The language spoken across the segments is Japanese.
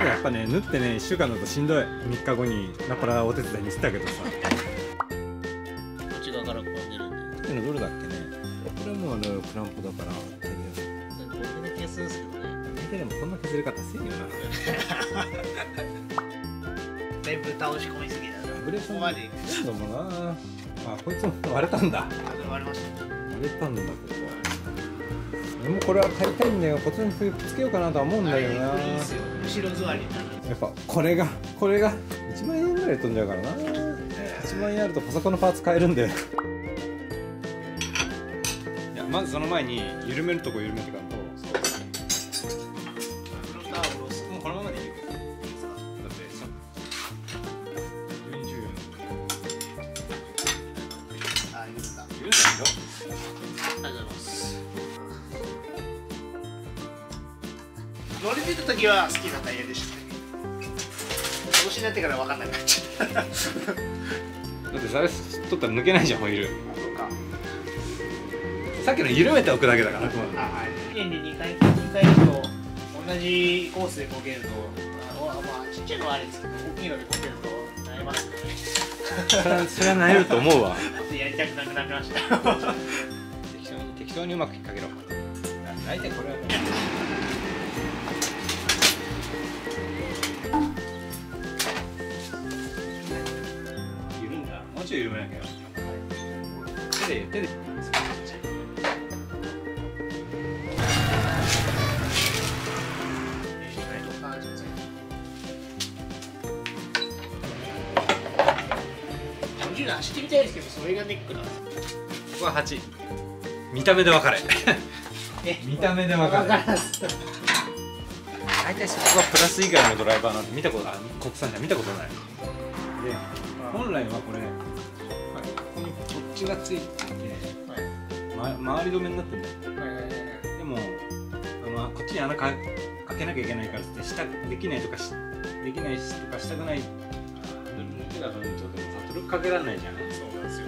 どやっぱね、縫ってね、1週間だとしんどい。3日後にナパラお手伝いにしてたけどさ。 こっち側からこう出るんで。 手のどれだっけね。これはもうクランプだから。 これで消すんですけどね。 でもこんな削り方せんよな。 だいぶ倒し込みすぎだな。 ブレーションまでどうもな。あ、こいつも割れたんだ。 割れました。 割れたんだここ。でもこれは買いたいんだよ。こっちにくっつけようかなとは思うんだけどな。 いいですよ。後ろ座りになる。 やっぱこれが1万円ぐらい飛んじゃうからな。1万円あるとパソコンのパーツ買えるんで。いや、まずその前に緩めるとこ緩めてからと。もうこのままでいいよ。だってさ、12、14。 あ、許した。 許したでしょ。 ありがとうございます。乗り出た時は好きなタイヤでしたね。今年になってから分かんなくなっちゃった。 だってそれ取ったら抜けないじゃん、ホイール。 そうか。 さっきの緩めておくだけだから。 あ、はい。年に2回と同じコースでこけると、まあちっちゃいのはあれですけど、大きいのでこけるとなりますよね。 それはなえると思うわ。 やりたくなくなりました。 適当にうまくかけろ。大体これはね。緩んだ。もうちょい緩めなきゃよ。手で。 走ってみたいですけど、それがネックなんです。 ここは8。見た目で分かれ。見た目で分かれ。大体そこがプラス以外のドライバーなんて見たことない。国産車見たことない。で、本来はこれ、ここにこっちがついてて、回り止めになってるんだよ。でも、こっちに穴かけなきゃいけないからってできないとかしたくない。手が飛んじゃうとさ、トルクかけられないじゃん。そうなんですよ。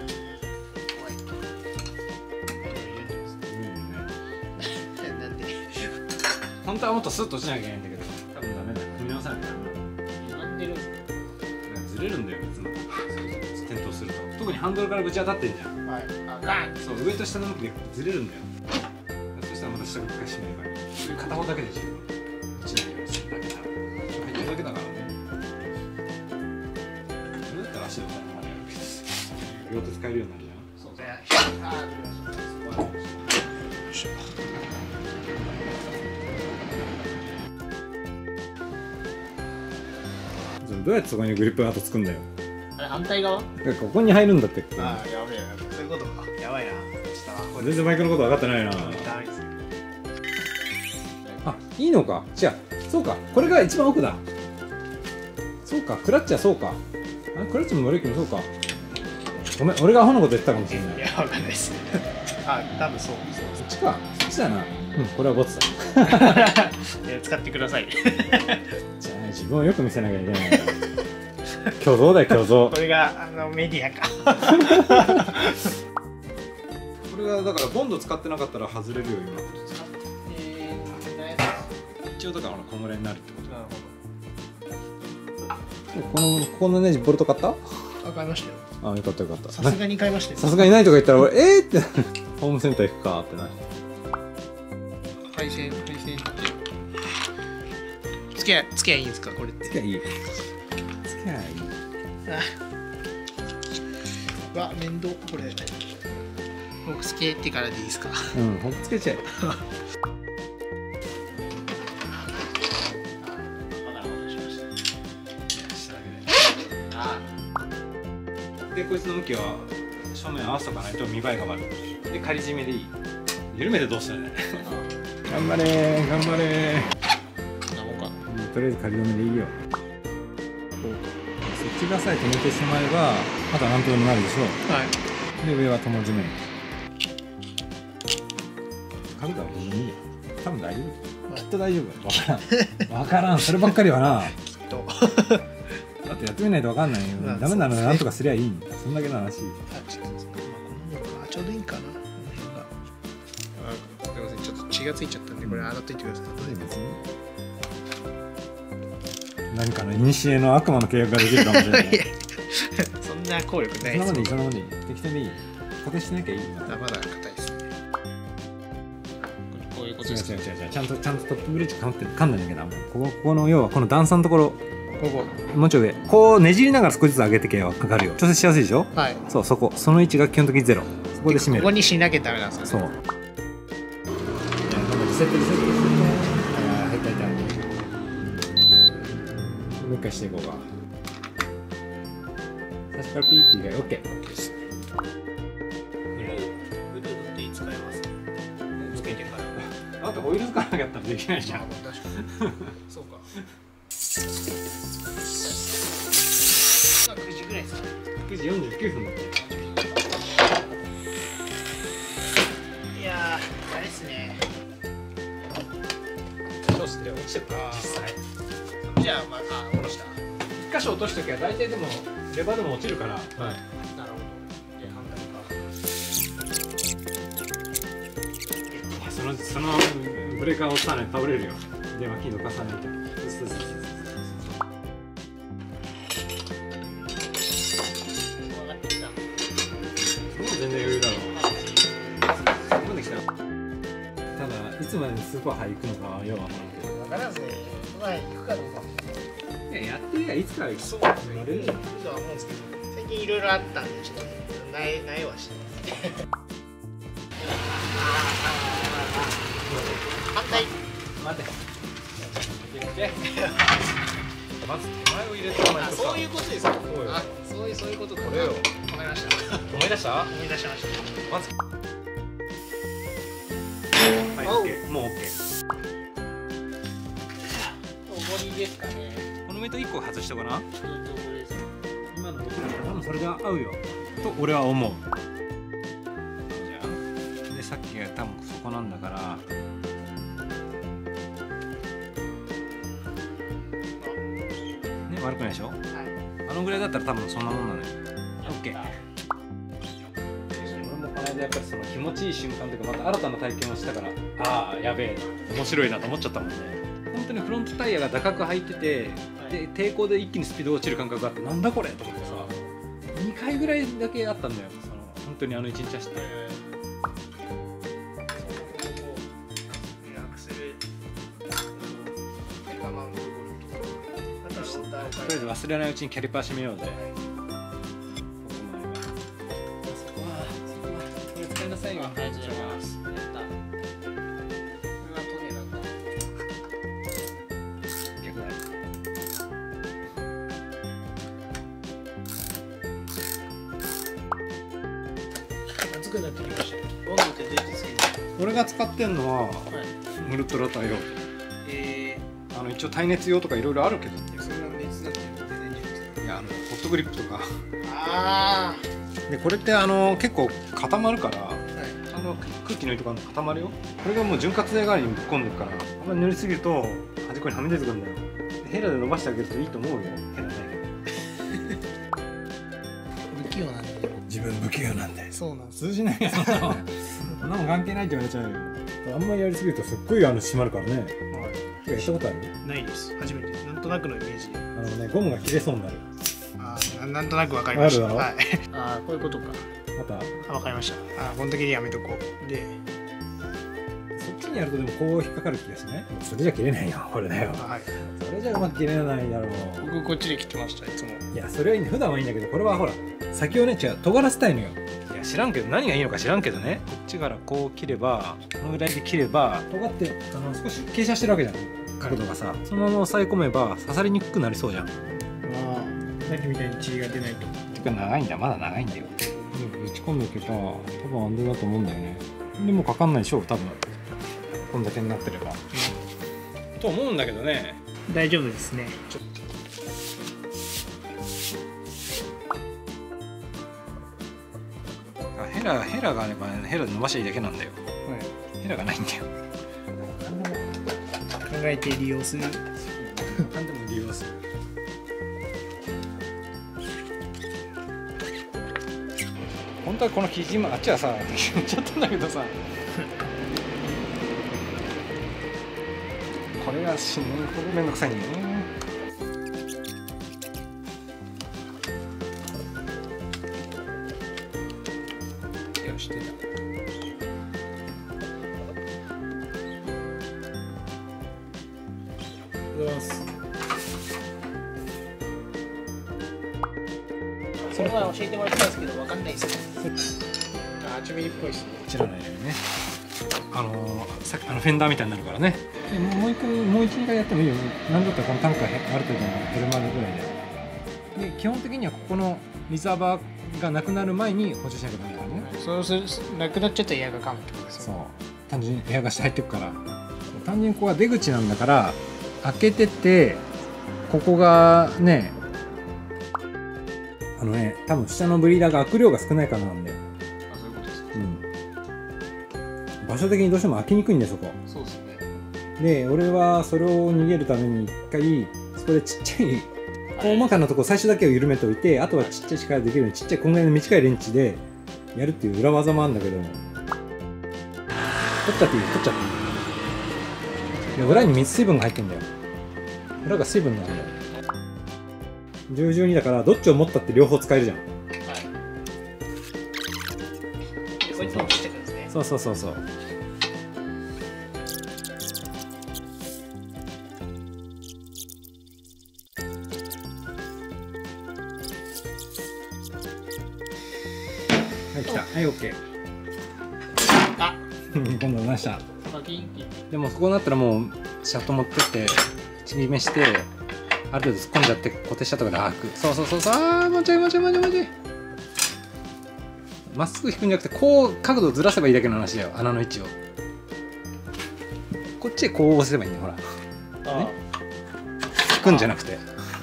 なんで本当はもっとスッと落ちなきゃいけないんだけど、多分ダメだよ。踏み直さなきゃダメだ。 なんでるんですか。 ずれるんだよ、別の。転倒すると。特にハンドルからぶち当たってんじゃん。 はい。あ、ガン。 そう、上と下の向きでずれるんだよ。そしたらまた下が一回締めればいい。それ片方だけで十分。落ちないようにするだけだ。入ってるだけだからね。それだったら足で押さえながらやるけど、両手使えるようになるじゃん。そうそう。どうやってそこにグリップが後つくんだよ。 あれ反対側？ ここに入るんだって。 ああ、やべえ、そういうことか。やばいな。 全然バイクのこと分かってないな。あ、いいのか。じゃあ、そうか。これが一番奥だ。そうか、クラッチはそうか。クラッチもブレーキもそうか。ごめん、俺がアホなこと言ってたかもしれない。 いや、わかんないです。あ、多分そう。 そっちか。そっちだな。うん、これはボツだ。 使ってください。 じゃあ、自分をよく見せなきゃいけない。虚像だよ、虚像。 これがメディアか。 これがだからボンド使ってなかったら外れるよ今。一応だからこのぐらいになるってこと。なるほど。このネジボルト買った？ 買いましたよ。 あ、よかったよかった。 さすがに買いましたよ。 さすがにないとか言ったら俺ってホームセンター行くかってな。 配線ってつけいいんですかこれって。 つけいい。 わ、面倒これ。僕つけてからでいいですか。 うん、ほんとつけちゃえ。で、こいつの向きは正面合わせとかないと見栄えが悪い。で、仮締めでいい。緩めてどうしたらいいね。頑張れー、頑張れー。とりあえず仮止めでいいよ。そっちがさえ止めてしまえば、あとはなんとでもなるでしょう。 はい。 で、上は友締め。角度は別にいいよ。多分大丈夫。きっと大丈夫。わからん。わからん。そればっかりはな。 きっと。 だってやってみないとわかんないよ。ダメならなんとかすりゃいい。そんだけの話。 ちょうどいいかな。すみません、ちょっと血がついちゃったんで、これ洗っといてください。 別に。 何かの古の悪魔の契約ができるかもしれない。 そんな効力ないです。 そんなもんでいい、そんなもんでいい。適当にいい。固定しなきゃいい。 まだ硬いですね。こういうこと違うです。 違う違う違う。ちゃんとトップブリッジ噛んだんだけど、ここの要はこの段差のところ、 ここもうちょい上、こうねじりながら少しずつ上げてけばかかるよ。調整しやすいでしょ。 はい。 そう、そこ、その位置が基本的にゼロ。そこで締める。 ここにしなきゃダメなんですよ。 そう。リセットリセット。ああ、入った入った。もう一回していこうか。最初からピーって言うから OK。 です。フルードって使えます。つけてから。 あとオイル使わなかったらできないじゃん。 確かに。そうか。9時ぐらいですか。 9時49分だって。 いやー、あれですね。 どうして落ちてるか実際。 じゃあまあ下ろした。 一箇所落としときゃ大体でもレバーでも落ちるから。はい。 なるほど。で反対か。 そのブレーカーを押さないと倒れるよ。で脇にどかさないと。そう全然余裕だろう。そこまで来た。ただいつまでにスーパーハイ行くのかはようわからんけど。 分からずに前行くかどうか。 やってりゃいつから行く。 そうですね。いるとは思うんですけど、最近いろいろあったんでちょっとないはしてます。反対。 待て。まず手前を入れてお前とさ。 そういうことですか。 そうよ。 そういうことか。 これよ。 わかりました。 思い出した？ 思い出しました。 まず。はい、オッケー。もうオッケー。 重りですかね。 このメイト1個外しとかな。今の僕ら多分それが合うよと俺は思う。じゃあでさっきが多分そこなんだから。ね、悪くないでしょ。はい。あのぐらいだったら多分そんなもんなのよ。オッケー。俺もこの間やっぱりその気持ちいい瞬間というかまた新たな体験をしたから、ああやべえな、面白いなと思っちゃったもんね。本当にフロントタイヤが高く入ってて、で抵抗で一気にスピードが落ちる感覚があって、なんだこれと思ってさ、2回ぐらいだけあったんだよ。その本当に1日走って。とりあえず忘れないうちにキャリパー締めようぜ。そこはこれ使いなさいよ。 ありがとうございます。やった。これはトゲなんだ。 逆だ。 熱くなってきました。温度って出てつける。 俺が使ってんのはウルトラタイロ。一応耐熱用とかいろいろあるけど。 そんな熱だって全然いいですか。 いやホットグリップとか。 ああ。 でこれって結構固まるから、はい、ちゃんと空気のいいところ固まるよ。これがもう潤滑剤代わりにぶっ込んでるから、あんまり塗りすぎると端っこにはみ出てくるんだよ。ヘラで伸ばしてあげるといいと思うよ。ヘラないけど。 不器用なんで。 自分不器用なんで。 そうなんです。 通じないよ。そんなの関係ないって言われちゃうよ。あんまりやりすぎるとすっごい締まるからね。やったことある？ ないです。初めて。なんとなくのイメージで。 ゴムが切れそうになる。 なんとなくわかりました。 はい。 ああ、こういうことか。 また。 わかりました。この時にやめとこう。で、 そっちにやるとでもこう引っかかる気がしない？それじゃ切れないよ。これだよ。はい。それじゃうまく切れないだろう。 僕こっちで切ってました。いつも。 いや、それはいいんだ。普段はいいんだけど、これはほら先をね、尖らせたいのよ。いや、知らんけど何がいいのか知らんけどね。こっちからこう切れば、このぐらいで切れば尖って少し傾斜してるわけじゃん。角度がさ、そのまま押さえ込めば刺さりにくくなりそうじゃん。 さっきみたいに血が出ないと。 てか長いんだ、まだ長いんだよ。打ち込んでおけば多分安全だと思うんだよね。でもかかんないでしょ、多分こんだけになってれば、と思うんだけどね。 大丈夫ですね。 ヘラがあればヘラで伸ばしゃいいだけなんだよ。はい、ヘラがないんだよ。 考えて利用する。 何でも利用する。本当はこの生地あっちはさ言っちゃったんだけどさこれが死ぬほどめんどくさいんだよね。 ございます。 それは教えてもらったんですけど、わかんないですね。8ミリっぽいですね。 こちらのようにね、さっきフェンダーみたいになるからね。でもう1、2回やってもいいよ。なんだったらこの単価ある程度のヘルマルぐらいで。で基本的にはここのリザーバーがなくなる前に補充しなきゃダメだからね。 そうするなくなっちゃったらエアがかむってことですよ。 そう。単純にエアガス入ってくから。単純にここは出口なんだから開けてて、ここがね、多分下のブリーダーが開く量が少ないからなんだよ。 あ、そういうことですか。 うん。場所的にどうしても開きにくいんだよ、そこ。 そうですね。 で、俺はそれを逃げるために一回、そこでちっちゃい、大まかなとこ最初だけを緩めておいて、あとはちっちゃい力できるように、ちっちゃいこんぐらいの短いレンチでやるっていう裏技もあるんだけど、取っちゃっていいよ、取っちゃっていい。で、裏に水分が入ってんだよ。裏が水分なんだよ。10、12だから、どっちを持ったって両方使えるじゃん。 はい。こいつも切ってくるんですね。 そうそうそうそう。はい、来た。はい、オッケー。 あ、 今度出ました。 パキンって。 でも、ここになったらもう、シャフト持ってって、ちぎめして、ある程度突っ込んじゃって固定したとかで開く。そうそうそうそう。ああ、もうちょい。まっすぐ引くんじゃなくて、こう角度をずらせばいいだけの話だよ、穴の位置を。こっちへこう押せばいいんだよ、ほら。ね、引くんじゃなくて。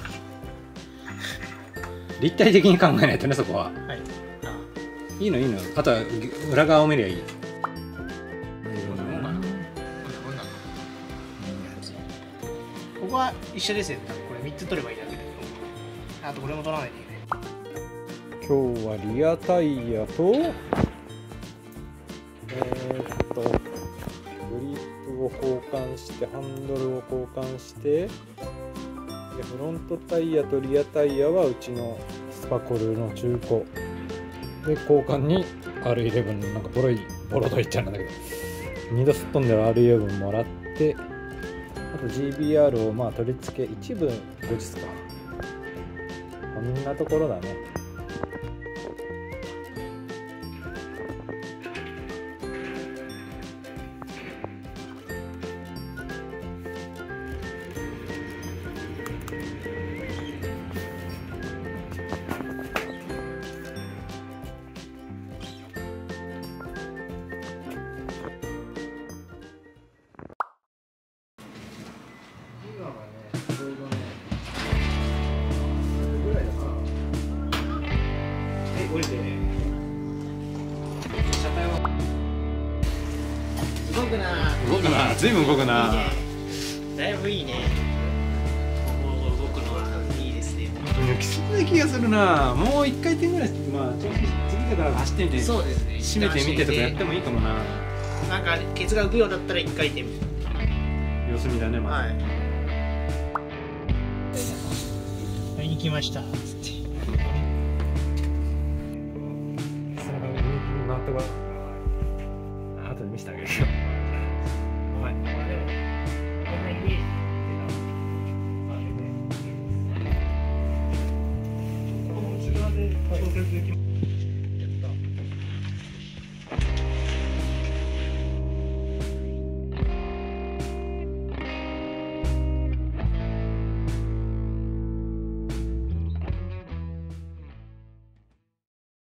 立体的に考えないとね、そこは。 はい。 いいの。あとは裏側を見りゃいい。 ここは一緒ですよ。これ3つ取ればいいだけで。あとこれも取らないといけない。 今日はリアタイヤとグリップを交換してハンドルを交換してでフロントタイヤとリアタイヤはうちのスパコルの中古で交換に R11 のなんかボロドイっちゃうんだけど2度すっ飛んでる R11 もらってあと GBR をまあ取り付け一部後日かこんなところだね。降りてね。車体は動くな。 動くな、ずいぶん動くな。 いいね。だいぶいいね。ここ動くのはいいですね。 抜きそうな気がするな。もう1回転ぐらい、まあ調子次だから走ってみて、 そうですね。 締めてみてとかやってもいいかもな。 なんかケツが浮くようだったら1回転。 様子見だね、まあ。 はい。買いに来ました。つって。 回ってこい。後で見せてあげるよ。はい。 こんなイメージ。 この内側で調節できます。